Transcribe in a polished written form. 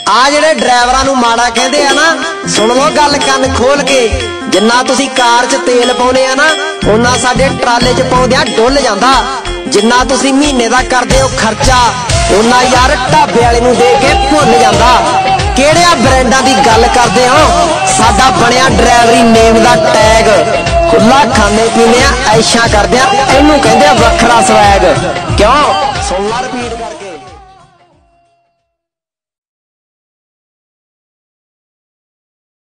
आ जिहड़े ड्राइवरां नूं माड़ा कहंदे आ ना, सुन लो गल कन खोल के। जिन्ना तुसीं कार च तेल पाउंदे आ ना, उन्ना साडे ट्राले च पाउंदिआं डुੱਲ जांदा। जिन्ना तुसीं महीने दा करदे हो खर्चा, उन्ना यार ढाबे वाले नूं दे के भुੱल जांदा। किहड़ियां ब्रांडां दी गल करदे हो? साडा बनिया ड्राइवरी नेम दा टैग। खुला खाने पीने ऐशां करदे आ, इहनूं कहंदे आ वखरा स्वैग। क्यों? 16 रुपए